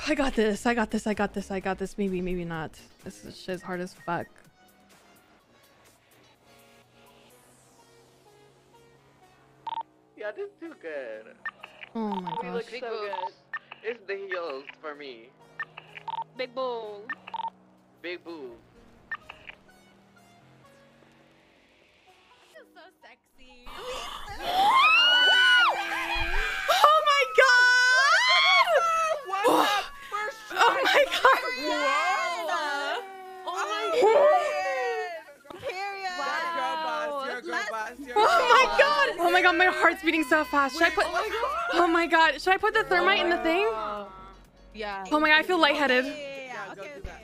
I got this. I got this. I got this. I got this. Maybe, maybe not. This shit's hard as fuck. Yeah, this is too good. Oh my We look gosh. so good. It's the heels for me. Big boom. Big boob. So sexy. Oh my god! What? Oh my god! Oh my god! Period! Wow. You're a girl boss. Oh my god! Oh my god, my heart's beating so fast. Should I put? Oh my god, should I put the thermite in the thing? Yeah. Oh my god, I feel lightheaded. Yeah, okay.